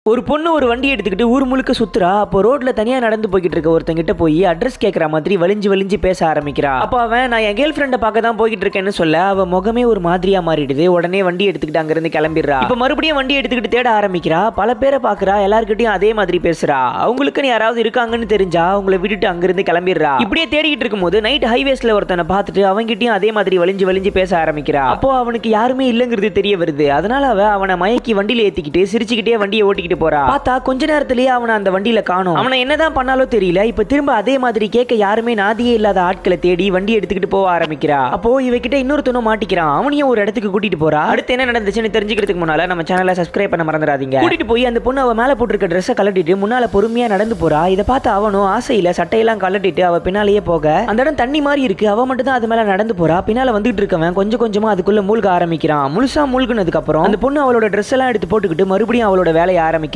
ஒரு பொண்ணு ஒரு வண்டி எடுத்துக்கிட்டு ஊர் முழுக்க சுத்துறா. அப்போ ரோட்ல தனியா நடந்து போய்கிட்டு இருக்க ஒருத்தங்கிட்ட போய் அட்ரஸ் கேட்கற மாதிரி வலிஞ்சு பேச ஆரம்பிக்கிறா. அப்போ அவன் நான் என் கேர்ள் ஃப்ரெண்டை பார்க்க தான் போய்கிட்டு இருக்கேன்னு சொல்ல அவ முகமே ஒரு மாதிரியா மாறிடுது. உடனே வண்டி எடுத்துக்கிட்டு அங்கிருந்து கிளம்பிடுறா. இப்ப மறுபடியும் வண்டி எடுத்துக்கிட்டு தேட ஆரம்பிக்கிறா. பல பேரை பாக்குறா, எல்லார்கிட்டயும் அதே மாதிரி பேசுறா. அவங்களுக்குன்னு யாராவது இருக்காங்கன்னு தெரிஞ்சா அவங்கள விட்டுட்டு அங்கிருந்து கிளம்பிடுறா. இப்படியே தேடிக்கிட்டு இருக்கும்போது நைட் ஹைவேஸ்ல ஒருத்தனை பார்த்துட்டு அவங்கிட்டயும் அதே மாதிரி வலிஞ்சு பேச ஆரம்பிக்கிறா. அப்போ அவனுக்கு யாருமே இல்லங்கிறது தெரிய வருது. அதனால அவனை மயக்கி வண்டியில ஏத்திக்கிட்டு சிரிச்சுக்கிட்டே வண்டியை ஓட்டிக்கிட்டு போறா. பார்த்தா கொஞ்ச நேரத்திலேயே அவனை அந்த வண்டியில காணோம். அவனை என்னதான் பண்ணாலோ தெரியல. இப்ப திரும்ப அதே மாதிரி கேட்க யாருமே நாதியே இல்லாத ஆட்களை தேடி வண்டி எடுத்துக்கிட்டு போக ஆரம்பிக்கிறா. அப்போ இவகிட்ட இன்னொருத்தனும் மாட்டிக்கிறான். அவனையும் ஒரு இடத்துக்கு கூட்டிட்டு போறா. அடுத்து என்ன நடந்துச்சுன்னு தெரிஞ்சுக்கிறதுக்கு முன்னால நம்ம சேனலை சப்ஸ்கிரைப் பண்ண மறந்துடாதீங்க. கூட்டிட்டு போய் அந்த பொண்ணு அவ மேல போட்டிருக்க ட்ரெஸ்ஸை கலட்டிட்டு முன்னால பொறுமையா நடந்து போறா. இதை பார்த்து அவனும் ஆசையில சட்டையெல்லாம் கலட்டிட்டு அவ பின்னாலேயே போக அந்த இடம் தண்ணி மாதிரி இருக்கு. அவ மட்டும் தான் அது மேல நடந்து போறா. பின்னால வந்துட்டு இருக்கவன் கொஞ்சம் கொஞ்சமா அதுக்குள்ள மூழ்க ஆரம்பிக்கிறான். முழுசா மூழ்கினதுக்கு அப்புறம் அந்த பொண்ணு அவளோட ட்ரெஸ் எல்லாம் எடுத்து போட்டுக்கிட்டு மறுபடியும் அவளோட வேலையை ஆரம்பிக்கிறா.